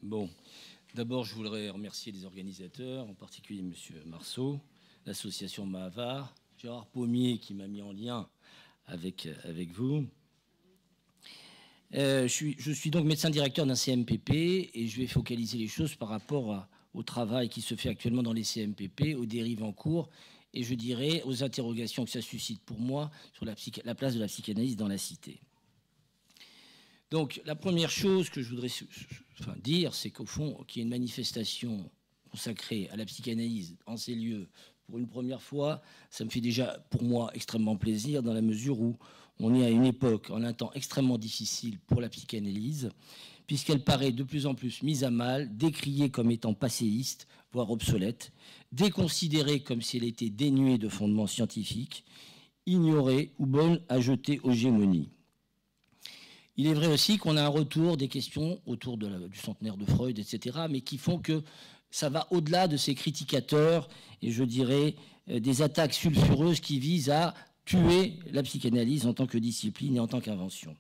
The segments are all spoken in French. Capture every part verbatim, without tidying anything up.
Bon, d'abord, je voudrais remercier les organisateurs, en particulier M. Marceau, l'association Mahavar, Gérard Pommier qui m'a mis en lien avec, avec vous. Euh, je, suis, je suis donc médecin directeur d'un C M P P et je vais focaliser les choses par rapport à, au travail qui se fait actuellement dans les C M P P, aux dérives en cours et je dirais aux interrogations que ça suscite pour moi sur la, la place de la psychanalyse dans la cité. Donc la première chose que je voudrais enfin, dire, c'est qu'au fond, qu'il y ait une manifestation consacrée à la psychanalyse en ces lieux pour une première fois, ça me fait déjà pour moi extrêmement plaisir dans la mesure où on est à une époque, en un temps extrêmement difficile pour la psychanalyse, puisqu'elle paraît de plus en plus mise à mal, décriée comme étant passéiste, voire obsolète, déconsidérée comme si elle était dénuée de fondements scientifiques, ignorée ou bonne à jeter aux gémonies. Il est vrai aussi qu'on a un retour des questions autour de la, du centenaire de Freud, et cetera, mais qui font que ça va au-delà de ces critiquateurs et je dirais euh, des attaques sulfureuses qui visent à tuer la psychanalyse en tant que discipline et en tant qu'invention.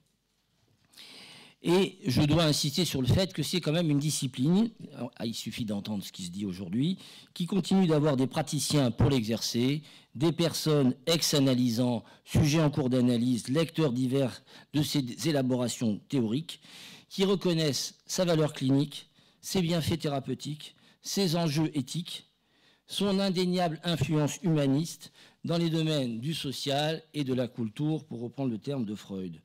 Et je dois insister sur le fait que c'est quand même une discipline, il suffit d'entendre ce qui se dit aujourd'hui, qui continue d'avoir des praticiens pour l'exercer, des personnes ex-analysant, sujets en cours d'analyse, lecteurs divers de ces élaborations théoriques, qui reconnaissent sa valeur clinique, ses bienfaits thérapeutiques, ses enjeux éthiques, son indéniable influence humaniste dans les domaines du social et de la culture, pour reprendre le terme de Freud.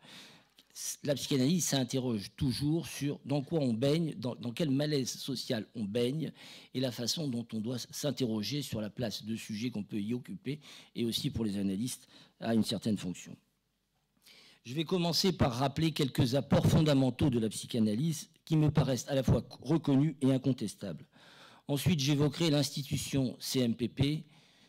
La psychanalyse s'interroge toujours sur dans quoi on baigne, dans, dans quel malaise social on baigne, et la façon dont on doit s'interroger sur la place de sujets qu'on peut y occuper, et aussi pour les analystes à une certaine fonction. Je vais commencer par rappeler quelques apports fondamentaux de la psychanalyse qui me paraissent à la fois reconnus et incontestables. Ensuite, j'évoquerai l'institution C M P P,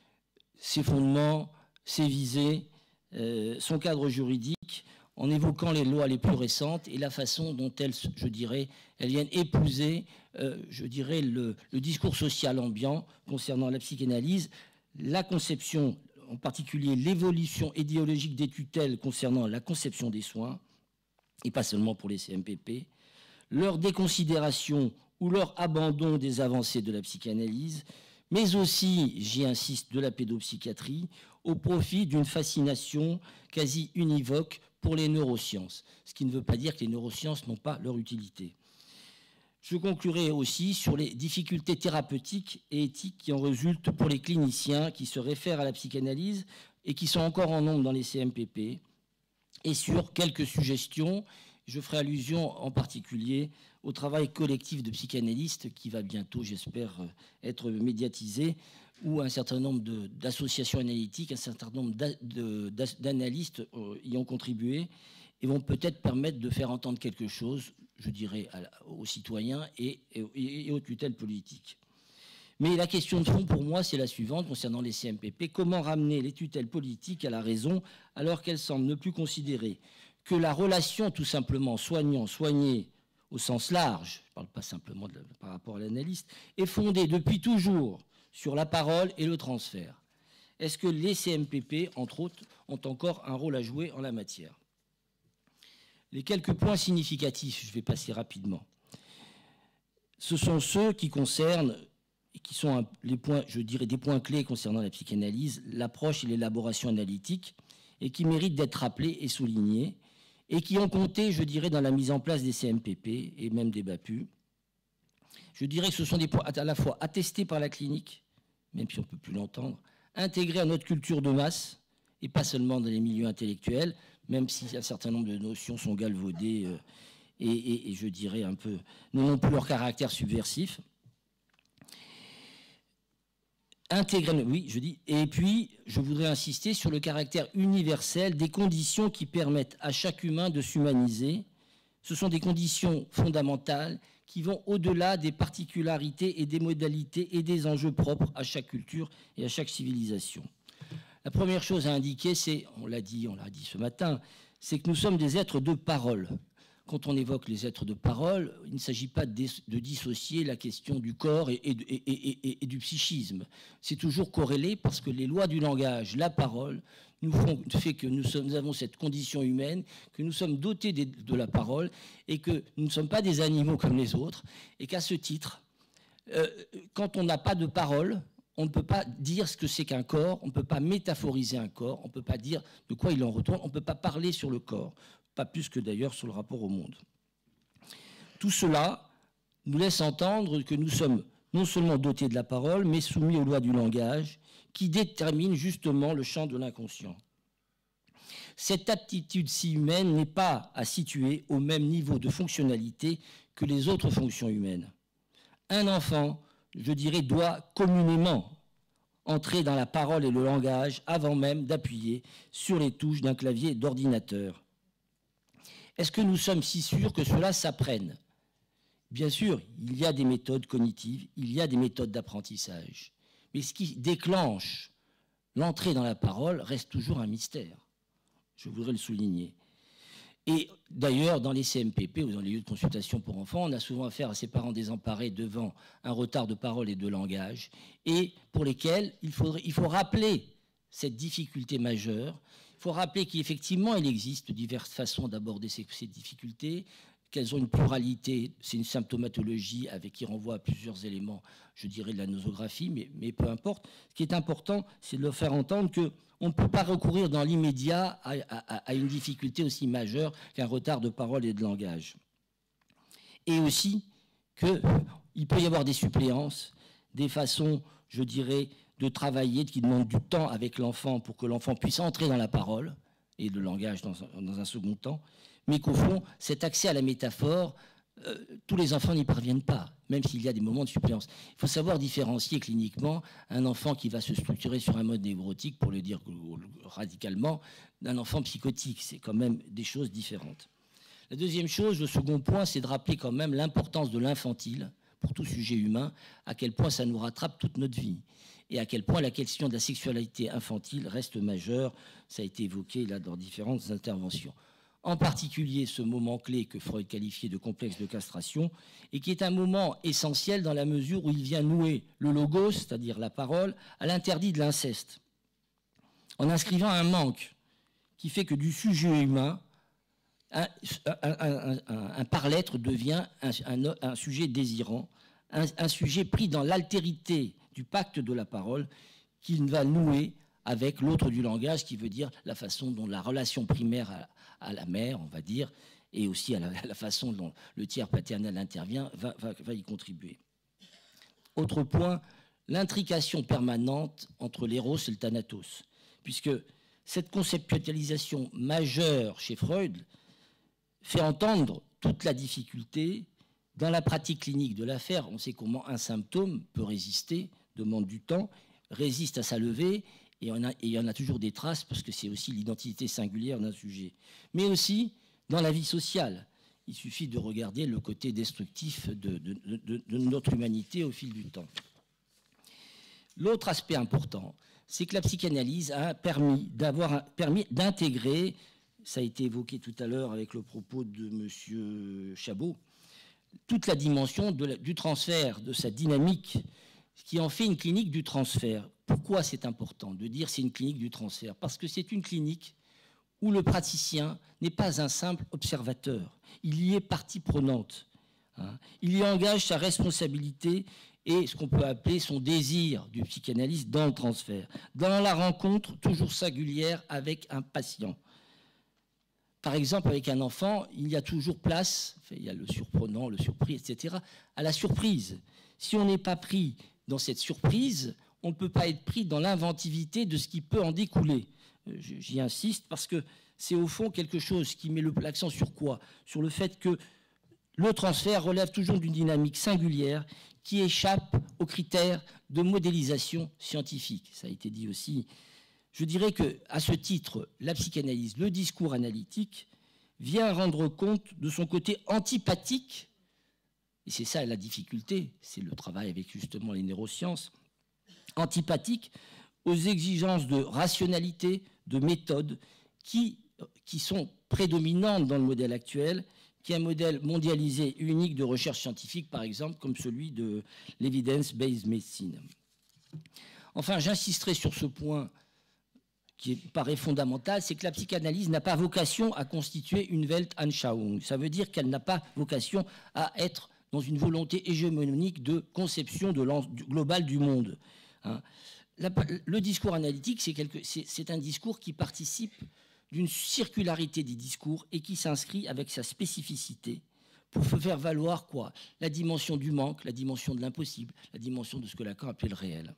ses fondements, ses visées, euh, son cadre juridique, en évoquant les lois les plus récentes et la façon dont elles, je dirais, elles viennent épouser, euh, je dirais, le, le discours social ambiant concernant la psychanalyse, la conception, en particulier l'évolution idéologique des tutelles concernant la conception des soins, et pas seulement pour les C M P P, leur déconsidération ou leur abandon des avancées de la psychanalyse, mais aussi, j'y insiste, de la pédopsychiatrie, au profit d'une fascination quasi univoque pour les neurosciences, ce qui ne veut pas dire que les neurosciences n'ont pas leur utilité. Je conclurai aussi sur les difficultés thérapeutiques et éthiques qui en résultent pour les cliniciens qui se réfèrent à la psychanalyse et qui sont encore en nombre dans les C M P P, et sur quelques suggestions. Je ferai allusion en particulier au travail collectif de psychanalystes qui va bientôt, j'espère, être médiatisé, où un certain nombre d'associations analytiques, un certain nombre d'analystes y ont contribué et vont peut-être permettre de faire entendre quelque chose, je dirais, aux citoyens et, et, et aux tutelles politiques. Mais la question de fond, pour moi, c'est la suivante concernant les C M P P. Comment ramener les tutelles politiques à la raison alors qu'elles semblent ne plus considérer que la relation, tout simplement, soignant-soigné au sens large, je ne parle pas simplement de, par rapport à l'analyste, est fondée depuis toujours sur la parole et le transfert. Est-ce que les C M P P, entre autres, ont encore un rôle à jouer en la matière? Les quelques points significatifs, je vais passer rapidement. Ce sont ceux qui concernent, et qui sont un, les points, je dirais, des points clés concernant la psychanalyse, l'approche et l'élaboration analytique, et qui méritent d'être rappelés et soulignés, et qui ont compté, je dirais, dans la mise en place des C M P P et même des B A P U. Je dirais que ce sont des points à la fois attestés par la clinique, même si on ne peut plus l'entendre, intégrés à notre culture de masse, et pas seulement dans les milieux intellectuels, même si un certain nombre de notions sont galvaudées euh, et, et, et je dirais un peu, n'ont plus leur caractère subversif. Intégré, oui, je dis. Et puis, je voudrais insister sur le caractère universel des conditions qui permettent à chaque humain de s'humaniser. Ce sont des conditions fondamentales qui vont au-delà des particularités et des modalités et des enjeux propres à chaque culture et à chaque civilisation. La première chose à indiquer, c'est, on l'a dit, on l'a dit ce matin, c'est que nous sommes des êtres de parole. Quand on évoque les êtres de parole, il ne s'agit pas de, de dissocier la question du corps et, et, et, et, et du psychisme. C'est toujours corrélé parce que les lois du langage, la parole, nous font, fait que nous, sommes, nous avons cette condition humaine, que nous sommes dotés de, de la parole et que nous ne sommes pas des animaux comme les autres et qu'à ce titre, euh, quand on n'a pas de parole, on ne peut pas dire ce que c'est qu'un corps, on ne peut pas métaphoriser un corps, on ne peut pas dire de quoi il en retourne, on ne peut pas parler sur le corps, pas plus que d'ailleurs sur le rapport au monde. Tout cela nous laisse entendre que nous sommes non seulement dotés de la parole, mais soumis aux lois du langage qui déterminent justement le champ de l'inconscient. Cette aptitude si humaine n'est pas à situer au même niveau de fonctionnalité que les autres fonctions humaines. Un enfant, je dirais, doit communément entrer dans la parole et le langage avant même d'appuyer sur les touches d'un clavier d'ordinateur. Est-ce que nous sommes si sûrs que cela s'apprenne? Bien sûr, il y a des méthodes cognitives, il y a des méthodes d'apprentissage. Mais ce qui déclenche l'entrée dans la parole reste toujours un mystère. Je voudrais le souligner. Et d'ailleurs, dans les C M P P ou dans les lieux de consultation pour enfants, on a souvent affaire à ces parents désemparés devant un retard de parole et de langage, et pour lesquels il, faudrait, il faut rappeler cette difficulté majeure. Il faut rappeler qu'effectivement, il existe diverses façons d'aborder ces, ces difficultés, qu'elles ont une pluralité, c'est une symptomatologie avec qui renvoie à plusieurs éléments, je dirais, de la nosographie, mais, mais peu importe. Ce qui est important, c'est de leur faire entendre qu'on ne peut pas recourir dans l'immédiat à, à, à une difficulté aussi majeure qu'un retard de parole et de langage. Et aussi qu'il peut y avoir des suppléances, des façons, je dirais, de travailler qui demandent du temps avec l'enfant pour que l'enfant puisse entrer dans la parole et le langage dans, dans un second temps, mais qu'au fond, cet accès à la métaphore, euh, tous les enfants n'y parviennent pas, même s'il y a des moments de suppléance. Il faut savoir différencier cliniquement un enfant qui va se structurer sur un mode névrotique, pour le dire radicalement, d'un enfant psychotique. C'est quand même des choses différentes. La deuxième chose, le second point, c'est de rappeler quand même l'importance de l'infantile pour tout sujet humain, à quel point ça nous rattrape toute notre vie, et à quel point la question de la sexualité infantile reste majeure. Ça a été évoqué là dans différentes interventions. En particulier ce moment clé que Freud qualifiait de complexe de castration, et qui est un moment essentiel dans la mesure où il vient nouer le logos, c'est-à-dire la parole, à l'interdit de l'inceste, en inscrivant un manque qui fait que du sujet humain, un, un, un, un, un par-l'être devient un, un, un sujet désirant, un, un sujet pris dans l'altérité du pacte de la parole qu'il va nouer avec l'autre du langage, qui veut dire la façon dont la relation primaire à, à la mère, on va dire, et aussi à la, à la façon dont le tiers paternel intervient, va, va, va y contribuer. Autre point, l'intrication permanente entre l'éros et le thanatos, puisque cette conceptualisation majeure chez Freud fait entendre toute la difficulté dans la pratique clinique de l'affaire. On sait comment un symptôme peut résister, demande du temps, résiste à sa levée, et on a, et il y en a toujours des traces, parce que c'est aussi l'identité singulière d'un sujet. Mais aussi dans la vie sociale. Il suffit de regarder le côté destructif de, de, de, de notre humanité au fil du temps. L'autre aspect important, c'est que la psychanalyse a permis d'avoir permis d'intégrer, ça a été évoqué tout à l'heure avec le propos de M. Chabot, toute la dimension de la, du transfert, de sa dynamique, qui en fait une clinique du transfert. Pourquoi c'est important de dire c'est une clinique du transfert? Parce que c'est une clinique où le praticien n'est pas un simple observateur. Il y est partie prenante. Hein. Il y engage sa responsabilité et ce qu'on peut appeler son désir du psychanalyste dans le transfert, dans la rencontre toujours singulière avec un patient. Par exemple, avec un enfant, il y a toujours place, enfin, il y a le surprenant, le surpris, et cetera, à la surprise. Si on n'est pas pris dans cette surprise, on ne peut pas être pris dans l'inventivité de ce qui peut en découler. J'y insiste parce que c'est au fond quelque chose qui met l'accent sur quoi? Sur le fait que le transfert relève toujours d'une dynamique singulière qui échappe aux critères de modélisation scientifique. Ça a été dit aussi. Je dirais qu'à ce titre, la psychanalyse, le discours analytique, vient rendre compte de son côté antipathique, et c'est ça la difficulté, c'est le travail avec justement les neurosciences, antipathique aux exigences de rationalité, de méthode, qui, qui sont prédominantes dans le modèle actuel, qui est un modèle mondialisé unique de recherche scientifique, par exemple, comme celui de l'evidence-based medicine. Enfin, j'insisterai sur ce point qui paraît fondamentale, c'est que la psychanalyse n'a pas vocation à constituer une Weltanschauung. Ça veut dire qu'elle n'a pas vocation à être dans une volonté hégémonique de conception de globale du monde. Hein. La, le discours analytique, c'est un discours qui participe d'une circularité des discours et qui s'inscrit avec sa spécificité pour faire valoir quoi? La dimension du manque, la dimension de l'impossible, la dimension de ce que Lacan appelait le réel.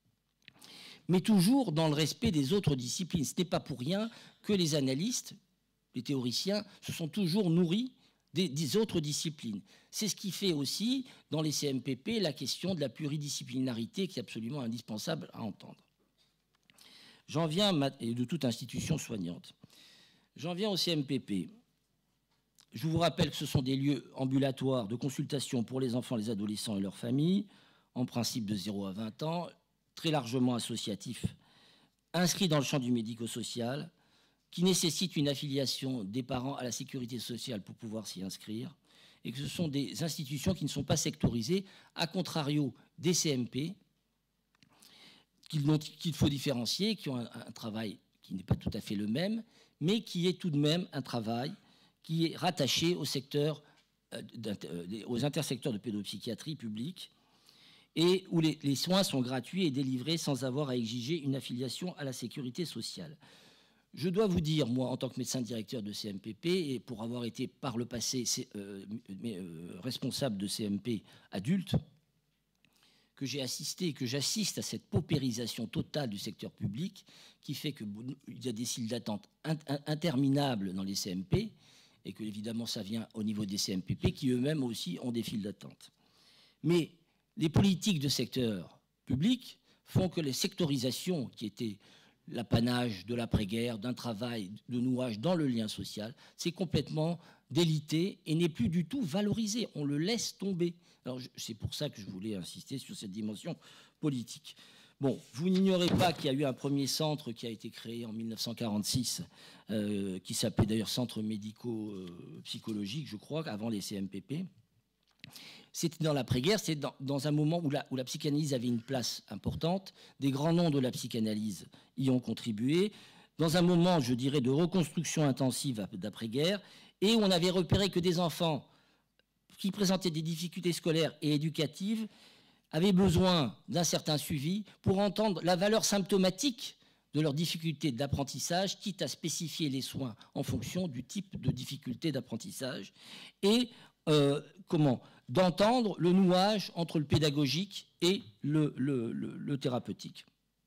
Mais toujours dans le respect des autres disciplines. Ce n'est pas pour rien que les analystes, les théoriciens, se sont toujours nourris des, des autres disciplines. C'est ce qui fait aussi, dans les C M P P, la question de la pluridisciplinarité qui est absolument indispensable à entendre. J'en viens, et de toute institution soignante, j'en viens au C M P P. Je vous rappelle que ce sont des lieux ambulatoires de consultation pour les enfants, les adolescents et leurs familles, en principe de zéro à vingt ans, très largement associatifs, inscrits dans le champ du médico-social, qui nécessitent une affiliation des parents à la sécurité sociale pour pouvoir s'y inscrire, et que ce sont des institutions qui ne sont pas sectorisées, à contrario des C M P, qu'il qu'il faut différencier, qui ont un, un travail qui n'est pas tout à fait le même, mais qui est tout de même un travail qui est rattaché au secteur, euh, aux intersecteurs de pédopsychiatrie publique, et où les, les soins sont gratuits et délivrés sans avoir à exiger une affiliation à la sécurité sociale. Je dois vous dire, moi, en tant que médecin directeur de C M P P, et pour avoir été par le passé euh, euh, responsable de C M P adulte, que j'ai assisté et que j'assiste à cette paupérisation totale du secteur public qui fait qu'il y a des files d'attente interminables dans les C M P et que, évidemment, ça vient au niveau des C M P P qui eux-mêmes aussi ont des files d'attente. Mais les politiques de secteur public font que les sectorisations qui étaient l'apanage de l'après-guerre, d'un travail de nouage dans le lien social, c'est complètement délité et n'est plus du tout valorisé. On le laisse tomber. Alors c'est pour ça que je voulais insister sur cette dimension politique. Bon, vous n'ignorez pas qu'il y a eu un premier centre qui a été créé en mille neuf cent quarante-six, euh, qui s'appelait d'ailleurs Centre médico-psychologique, je crois, avant les C M P P. C'était dans l'après-guerre, c'est dans, dans un moment où la, où la psychanalyse avait une place importante. Des grands noms de la psychanalyse y ont contribué. Dans un moment, je dirais, de reconstruction intensive d'après-guerre, et où on avait repéré que des enfants qui présentaient des difficultés scolaires et éducatives avaient besoin d'un certain suivi pour entendre la valeur symptomatique de leurs difficultés d'apprentissage, quitte à spécifier les soins en fonction du type de difficulté d'apprentissage, et euh, comment d'entendre le nouage entre le pédagogique et le, le, le, le thérapeutique.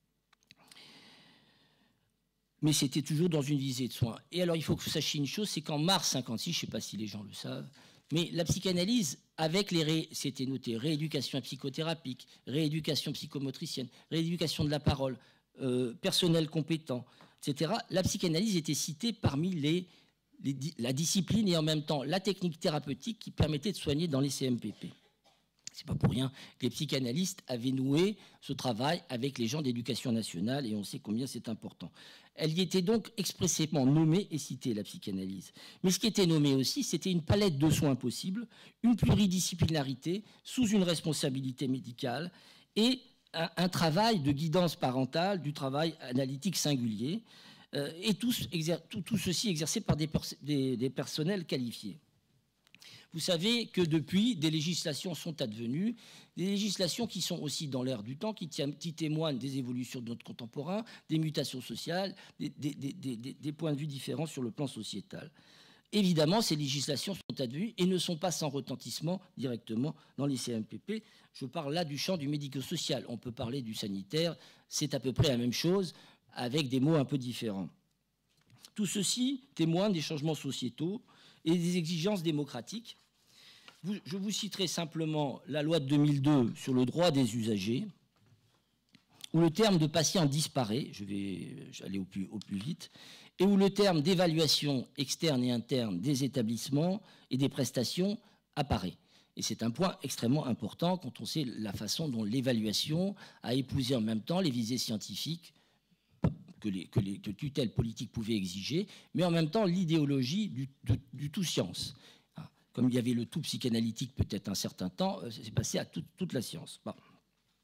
Mais c'était toujours dans une visée de soins. Et alors, il faut que vous sachiez une chose, c'est qu'en mars cinquante-six, je ne sais pas si les gens le savent, mais la psychanalyse, avec les ré... c'était noté rééducation psychothérapique, rééducation psychomotricienne, rééducation de la parole, euh, personnel compétent, et cetera, la psychanalyse était citée parmi les Les, la discipline et en même temps la technique thérapeutique qui permettait de soigner dans les C M P P. C'est pas pour rien que les psychanalystes avaient noué ce travail avec les gens d'éducation nationale et on sait combien c'est important. Elle y était donc expressément nommée et citée, la psychanalyse. Mais ce qui était nommé aussi, c'était une palette de soins possibles, une pluridisciplinarité sous une responsabilité médicale et un, un travail de guidance parentale, du travail analytique singulier. Euh, et tout, tout, tout ceci exercé par des, des, des personnels qualifiés. Vous savez que depuis, des législations sont advenues, des législations qui sont aussi dans l'air du temps, qui, qui témoignent des évolutions de notre contemporain, des mutations sociales, des, des, des, des, des points de vue différents sur le plan sociétal. Évidemment, ces législations sont advenues et ne sont pas sans retentissement directement dans les C M P P. Je parle là du champ du médico-social. On peut parler du sanitaire, c'est à peu près la même chose, avec des mots un peu différents. Tout ceci témoigne des changements sociétaux et des exigences démocratiques. Je vous citerai simplement la loi de deux mille deux sur le droit des usagers, où le terme de patient disparaît, je vais aller au plus, au plus vite, et où le terme d'évaluation externe et interne des établissements et des prestations apparaît. Et c'est un point extrêmement important quand on sait la façon dont l'évaluation a épousé en même temps les visées scientifiques, que les, que les que tutelles politiques pouvaient exiger, mais en même temps l'idéologie du, du, du tout science. Comme il y avait le tout psychanalytique peut-être un certain temps, c'est passé à tout, toute la science. Bon.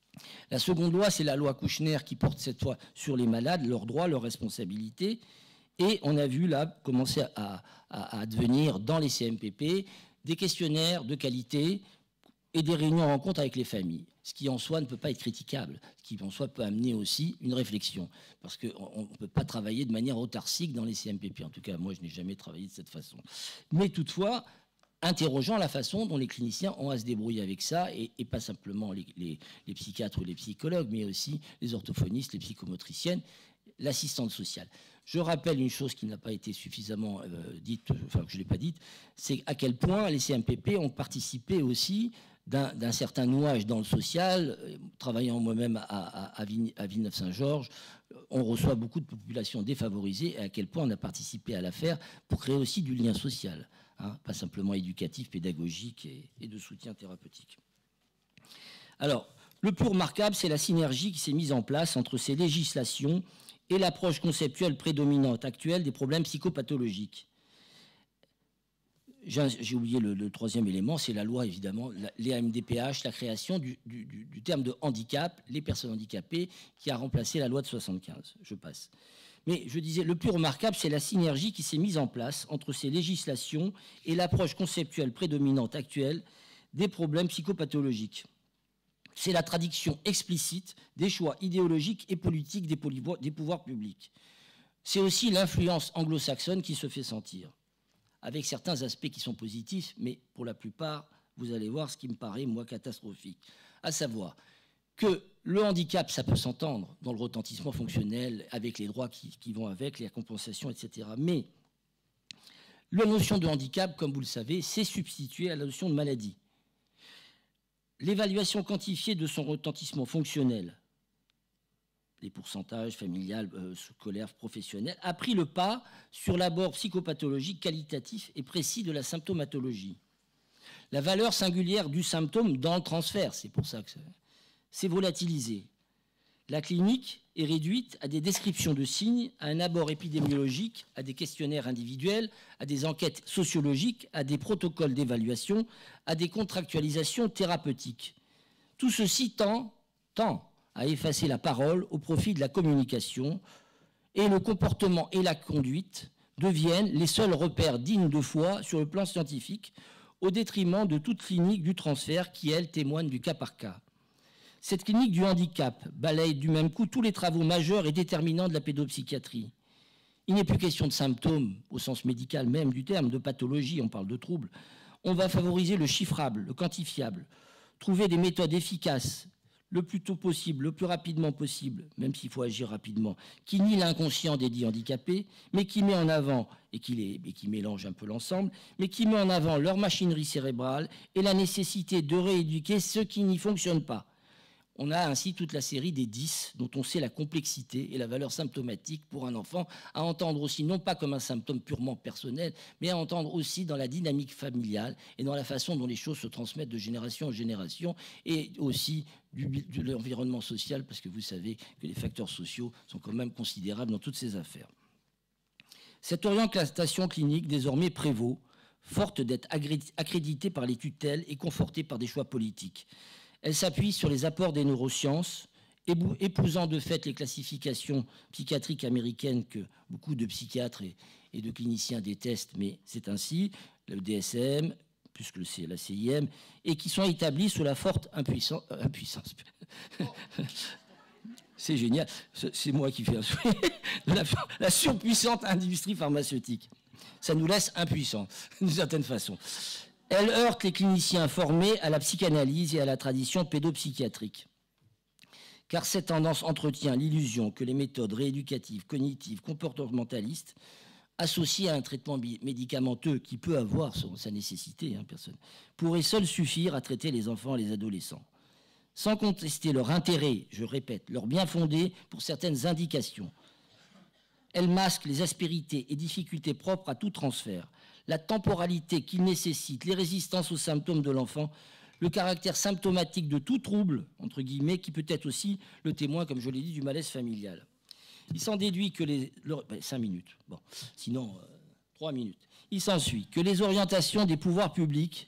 La seconde loi, c'est la loi Kouchner qui porte cette fois sur les malades, leurs droits, leurs responsabilités. Et on a vu là commencer à, à, à devenir dans les C M P P des questionnaires de qualité et des réunions rencontres avec les familles. Ce qui en soi ne peut pas être critiquable, ce qui en soi peut amener aussi une réflexion. Parce qu'on ne peut pas travailler de manière autarcique dans les C M P P. En tout cas, moi, je n'ai jamais travaillé de cette façon. Mais toutefois, interrogeant la façon dont les cliniciens ont à se débrouiller avec ça, et, et pas simplement les, les, les psychiatres ou les psychologues, mais aussi les orthophonistes, les psychomotriciennes, l'assistante sociale. Je rappelle une chose qui n'a pas été suffisamment euh, dite, enfin que je ne l'ai pas dite, c'est à quel point les C M P P ont participé aussi d'un certain nouage dans le social. Travaillant moi-même à, à, à Villeneuve-Saint-Georges, on reçoit beaucoup de populations défavorisées, et à quel point on a participé à l'affaire pour créer aussi du lien social, hein, pas simplement éducatif, pédagogique et, et de soutien thérapeutique. Alors, le plus remarquable, c'est la synergie qui s'est mise en place entre ces législations et l'approche conceptuelle prédominante actuelle des problèmes psychopathologiques. J'ai oublié le, le troisième élément, c'est la loi, évidemment, la, les A M D P H, la création du, du, du terme de handicap, les personnes handicapées, qui a remplacé la loi de soixante-quinze. Je passe. Mais je disais, le plus remarquable, c'est la synergie qui s'est mise en place entre ces législations et l'approche conceptuelle prédominante actuelle des problèmes psychopathologiques. C'est la traduction explicite des choix idéologiques et politiques des, des pouvoirs publics. C'est aussi l'influence anglo-saxonne qui se fait sentir, avec certains aspects qui sont positifs, mais pour la plupart, vous allez voir ce qui me paraît, moi, catastrophique. À savoir que le handicap, ça peut s'entendre dans le retentissement fonctionnel, avec les droits qui, qui vont avec, les compensations, et cetera. Mais la notion de handicap, comme vous le savez, c'est substitué à la notion de maladie. L'évaluation quantifiée de son retentissement fonctionnel, les pourcentages familiales, euh, scolaires, professionnels, a pris le pas sur l'abord psychopathologique qualitatif et précis de la symptomatologie. La valeur singulière du symptôme dans le transfert, c'est pour ça que c'est volatilisé. La clinique est réduite à des descriptions de signes, à un abord épidémiologique, à des questionnaires individuels, à des enquêtes sociologiques, à des protocoles d'évaluation, à des contractualisations thérapeutiques. Tout ceci tend, tend à effacer la parole au profit de la communication, et le comportement et la conduite deviennent les seuls repères dignes de foi sur le plan scientifique, au détriment de toute clinique du transfert qui, elle, témoigne du cas par cas. Cette clinique du handicap balaye du même coup tous les travaux majeurs et déterminants de la pédopsychiatrie. Il n'est plus question de symptômes, au sens médical même du terme, de pathologie, on parle de troubles. On va favoriser le chiffrable, le quantifiable, trouver des méthodes efficaces, le plus tôt possible, le plus rapidement possible, même s'il faut agir rapidement, qui nie l'inconscient des dits handicapés, mais qui met en avant, et qui, les, et qui mélange un peu l'ensemble, mais qui met en avant leur machinerie cérébrale et la nécessité de rééduquer ceux qui n'y fonctionnent pas. On a ainsi toute la série des dix, dont on sait la complexité et la valeur symptomatique pour un enfant, à entendre aussi, non pas comme un symptôme purement personnel, mais à entendre aussi dans la dynamique familiale et dans la façon dont les choses se transmettent de génération en génération, et aussi du, de l'environnement social, parce que vous savez que les facteurs sociaux sont quand même considérables dans toutes ces affaires. Cette orientation clinique désormais prévaut, forte d'être accréditée par les tutelles et confortée par des choix politiques. Elle s'appuie sur les apports des neurosciences, épousant de fait les classifications psychiatriques américaines que beaucoup de psychiatres et, et de cliniciens détestent, mais c'est ainsi, le D S M, plus que la C I M, et qui sont établies sous la forte impuissance. Euh, impuissance. C'est génial, c'est moi qui fais un souhait. La, la surpuissante industrie pharmaceutique. Ça nous laisse impuissants, d'une certaine façon. Elle heurte les cliniciens formés à la psychanalyse et à la tradition pédopsychiatrique. Car cette tendance entretient l'illusion que les méthodes rééducatives, cognitives, comportementalistes, associées à un traitement médicamenteux qui peut avoir son, sa nécessité, hein, personne, pourraient seules suffire à traiter les enfants et les adolescents. Sans contester leur intérêt, je répète, leur bien fondé pour certaines indications. Elle masque les aspérités et difficultés propres à tout transfert, la temporalité qu'il nécessite, les résistances aux symptômes de l'enfant, le caractère symptomatique de tout trouble, entre guillemets, qui peut être aussi le témoin, comme je l'ai dit, du malaise familial. Il s'en déduit que les... Ben, cinq minutes, bon, sinon, euh, trois minutes. Il s'ensuit que les orientations des pouvoirs publics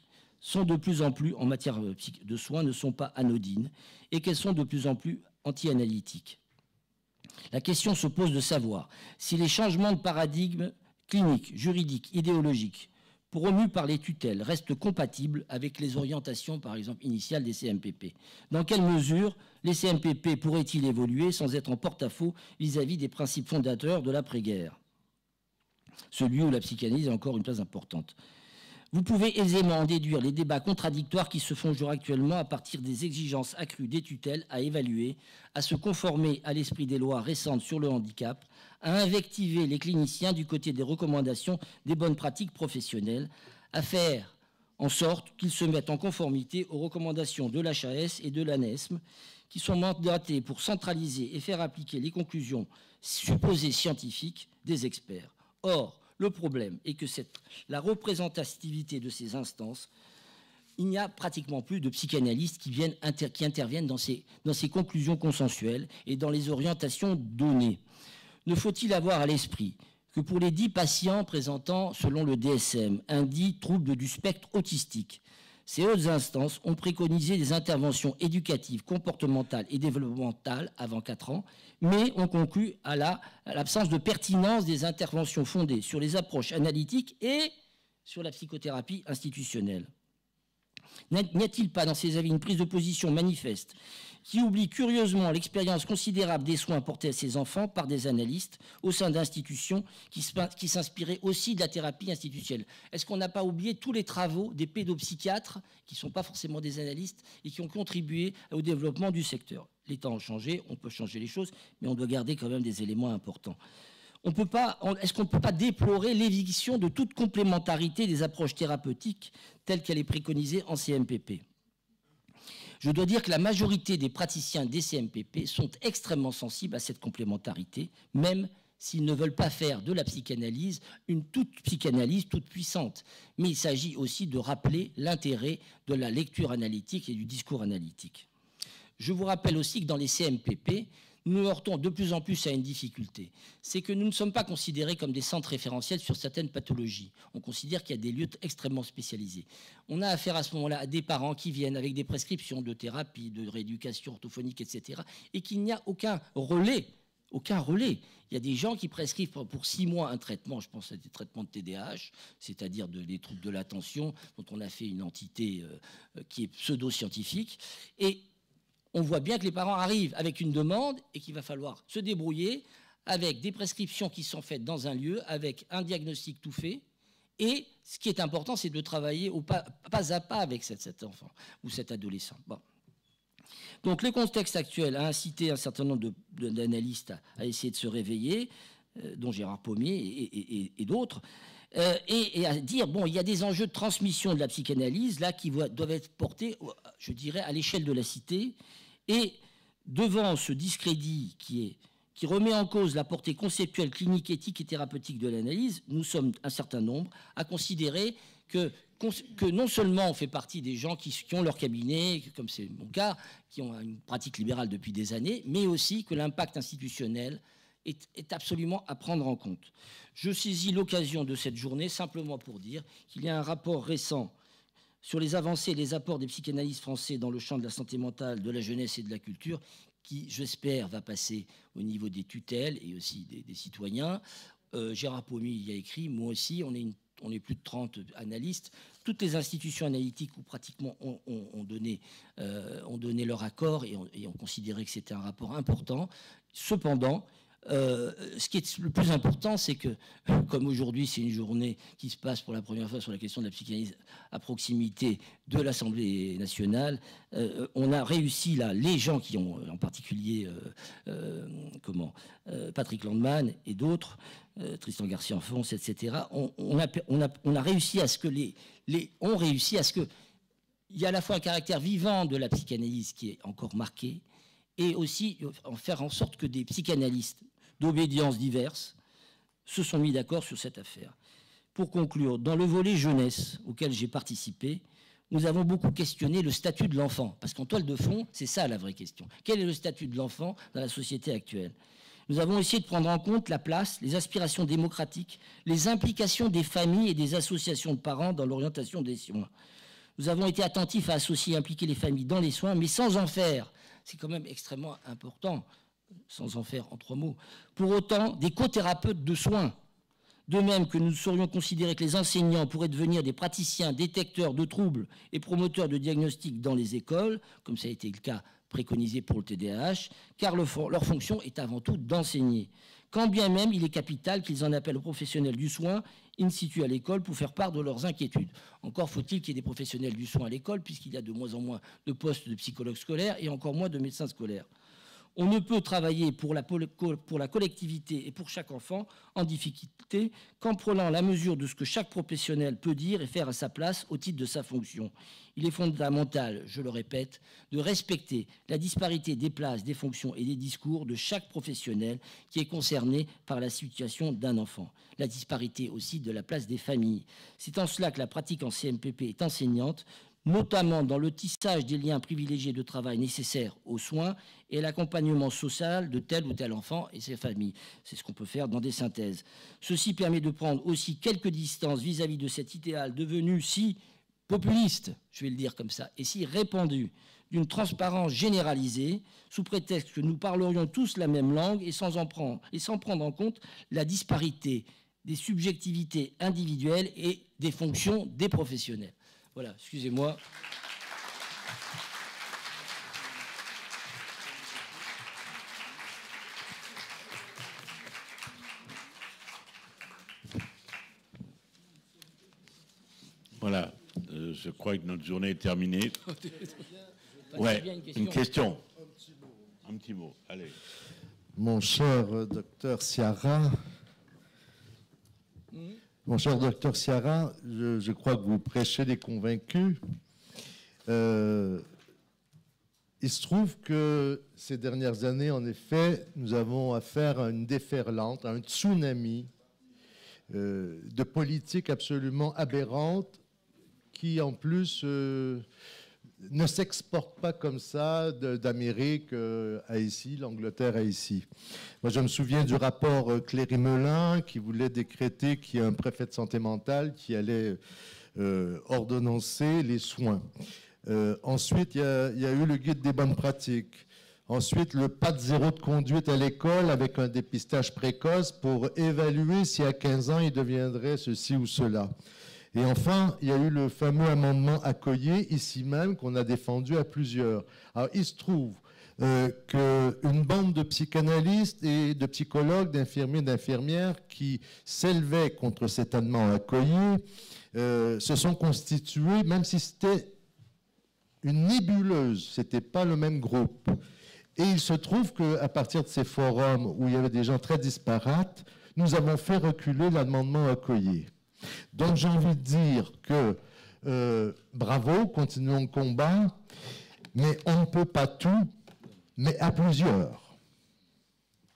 sont de plus en plus, en matière de soins, ne sont pas anodines et qu'elles sont de plus en plus anti-analytiques. La question se pose de savoir si les changements de paradigme cliniques, juridiques, idéologiques, promus par les tutelles, restent compatibles avec les orientations, par exemple, initiales des C M P P. Dans quelle mesure les C M P P pourraient-ils évoluer sans être en porte-à-faux vis-à-vis des principes fondateurs de l'après-guerre, celui où la psychanalyse a encore une place importante? Vous pouvez aisément en déduire les débats contradictoires qui se font jour actuellement à partir des exigences accrues des tutelles à évaluer, à se conformer à l'esprit des lois récentes sur le handicap, à invectiver les cliniciens du côté des recommandations des bonnes pratiques professionnelles, à faire en sorte qu'ils se mettent en conformité aux recommandations de l'H A S et de l'A N E S M, qui sont mandatés pour centraliser et faire appliquer les conclusions supposées scientifiques des experts. Or, le problème est que cette, la représentativité de ces instances, il n'y a pratiquement plus de psychanalystes qui, viennent inter, qui interviennent dans ces, dans ces conclusions consensuelles et dans les orientations données. Ne faut-il avoir à l'esprit que pour les dix patients présentant, selon le D S M, un dit trouble du spectre autistique, ces hautes instances ont préconisé des interventions éducatives, comportementales et développementales avant quatre ans, mais ont conclu à l'absence de pertinence des interventions fondées sur les approches analytiques et sur la psychothérapie institutionnelle. N'y a-t-il pas dans ces avis une prise de position manifeste qui oublie curieusement l'expérience considérable des soins portés à ces enfants par des analystes au sein d'institutions qui, qui s'inspiraient aussi de la thérapie institutionnelle? Est-ce qu'on n'a pas oublié tous les travaux des pédopsychiatres, qui ne sont pas forcément des analystes, et qui ont contribué au développement du secteur? Les temps ont changé, on peut changer les choses, mais on doit garder quand même des éléments importants. Est-ce qu'on ne peut pas déplorer l'éviction de toute complémentarité des approches thérapeutiques telles qu'elle est préconisée en C M P P? Je dois dire que la majorité des praticiens des C M P P sont extrêmement sensibles à cette complémentarité, même s'ils ne veulent pas faire de la psychanalyse une toute psychanalyse toute puissante. Mais il s'agit aussi de rappeler l'intérêt de la lecture analytique et du discours analytique. Je vous rappelle aussi que dans les C M P P, nous heurtons de plus en plus à une difficulté. C'est que nous ne sommes pas considérés comme des centres référentiels sur certaines pathologies. On considère qu'il y a des lieux extrêmement spécialisés. On a affaire à ce moment-là à des parents qui viennent avec des prescriptions de thérapie, de rééducation orthophonique, et cetera, et qu'il n'y a aucun relais. Aucun relais. Il y a des gens qui prescrivent pour six mois un traitement, je pense à des traitements de T D A H, c'est-à-dire de, des troubles de l'attention, dont on a fait une entité euh, qui est pseudo-scientifique, et on voit bien que les parents arrivent avec une demande et qu'il va falloir se débrouiller avec des prescriptions qui sont faites dans un lieu, avec un diagnostic tout fait. Et ce qui est important, c'est de travailler au pas, pas à pas avec cet, cet enfant ou cet adolescent. Bon. Donc le contexte actuel a incité un certain nombre d'analystes à, à essayer de se réveiller, euh, dont Gérard Pommier et, et, et, et d'autres, euh, et, et à dire, bon, il y a des enjeux de transmission de la psychanalyse, là, qui doivent être portés, je dirais, à l'échelle de la cité. Et devant ce discrédit qui, est, qui remet en cause la portée conceptuelle, clinique, éthique et thérapeutique de l'analyse, nous sommes un certain nombre à considérer que, que non seulement on fait partie des gens qui, qui ont leur cabinet, comme c'est mon cas, qui ont une pratique libérale depuis des années, mais aussi que l'impact institutionnel est, est absolument à prendre en compte. Je saisis l'occasion de cette journée simplement pour dire qu'il y a un rapport récent sur les avancées et les apports des psychanalystes français dans le champ de la santé mentale, de la jeunesse et de la culture, qui, j'espère, va passer au niveau des tutelles et aussi des, des citoyens. Euh, Gérard Pommier y a écrit, moi aussi, on est, une, on est plus de trente analystes. Toutes les institutions analytiques, ou pratiquement, ont, ont, ont, donné, euh, ont donné leur accord et ont, et ont considéré que c'était un rapport important. Cependant, Euh, ce qui est le plus important, c'est que, comme aujourd'hui, c'est une journée qui se passe pour la première fois sur la question de la psychanalyse à proximité de l'Assemblée nationale, euh, on a réussi, là, les gens qui ont, en particulier, euh, euh, comment, euh, Patrick Landman et d'autres, euh, Tristan Garcia-Enfons, et cetera, on, on, a, on, a, on a réussi à ce que les, les, on réussit à ce que il y a à la fois un caractère vivant de la psychanalyse qui est encore marqué, et aussi en faire en sorte que des psychanalystes d'obédiences diverses se sont mis d'accord sur cette affaire. Pour conclure, dans le volet jeunesse auquel j'ai participé, nous avons beaucoup questionné le statut de l'enfant, parce qu'en toile de fond, c'est ça la vraie question. Quel est le statut de l'enfant dans la société actuelle? Nous avons essayé de prendre en compte la place, les aspirations démocratiques, les implications des familles et des associations de parents dans l'orientation des soins. Nous avons été attentifs à associer et impliquer les familles dans les soins, mais sans en faire. C'est quand même extrêmement important, sans en faire en trois mots. Pour autant, des co-thérapeutes de soins. De même que nous saurions considérer que les enseignants pourraient devenir des praticiens détecteurs de troubles et promoteurs de diagnostic dans les écoles, comme ça a été le cas préconisé pour le T D A H, car le, leur fonction est avant tout d'enseigner. Quand bien même il est capital qu'ils en appellent aux professionnels du soin in situ à l'école pour faire part de leurs inquiétudes. Encore faut-il qu'il y ait des professionnels du soin à l'école, puisqu'il y a de moins en moins de postes de psychologues scolaires et encore moins de médecins scolaires. On ne peut travailler pour la, pour la collectivité et pour chaque enfant en difficulté qu'en prenant la mesure de ce que chaque professionnel peut dire et faire à sa place au titre de sa fonction. Il est fondamental, je le répète, de respecter la disparité des places, des fonctions et des discours de chaque professionnel qui est concerné par la situation d'un enfant. La disparité aussi de la place des familles. C'est en cela que la pratique en C M P P est enseignante, notamment dans le tissage des liens privilégiés de travail nécessaires aux soins et l'accompagnement social de tel ou tel enfant et ses familles. C'est ce qu'on peut faire dans des synthèses. Ceci permet de prendre aussi quelques distances vis-à-vis de cet idéal devenu si populiste, je vais le dire comme ça, et si répandu, d'une transparence généralisée, sous prétexte que nous parlerions tous la même langue et sans en prendre, et sans prendre en compte la disparité des subjectivités individuelles et des fonctions des professionnels. Voilà, excusez-moi. Voilà, euh, je crois que notre journée est terminée. Ouais, une question. Une question. Un petit mot. Un petit mot, allez. Mon cher euh, docteur Ciara, mmh. Mon cher docteur Ciara, je, je crois que vous prêchez les convaincus. Euh, il se trouve que ces dernières années, en effet, nous avons affaire à une déferlante, à un tsunami euh, de politiques absolument aberrantes qui, en plus, euh, ne s'exportent pas comme ça d'Amérique à ici, l'Angleterre à ici. Moi, je me souviens du rapport Cléry-Melin qui voulait décréter qu'il y ait un préfet de santé mentale qui allait euh, ordonnancer les soins. Euh, ensuite, il y, a, il y a eu le guide des bonnes pratiques. Ensuite, le pas de zéro de conduite à l'école avec un dépistage précoce pour évaluer si à quinze ans, il deviendrait ceci ou cela. Et enfin, il y a eu le fameux amendement Accoyer, ici même, qu'on a défendu à plusieurs. Alors, il se trouve euh, qu'une bande de psychanalystes et de psychologues, d'infirmiers et d'infirmières qui s'élevaient contre cet amendement Accoyer euh, se sont constitués, même si c'était une nébuleuse, ce n'était pas le même groupe. Et il se trouve qu'à partir de ces forums où il y avait des gens très disparates, nous avons fait reculer l'amendement Accoyer. Donc j'ai envie de dire que euh, bravo, continuons le combat, mais on ne peut pas tout, mais à plusieurs.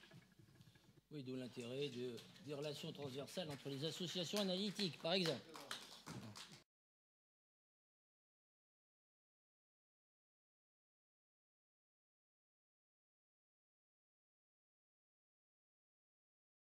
Oui, d'où l'intérêt de, des relations transversales entre les associations analytiques, par exemple.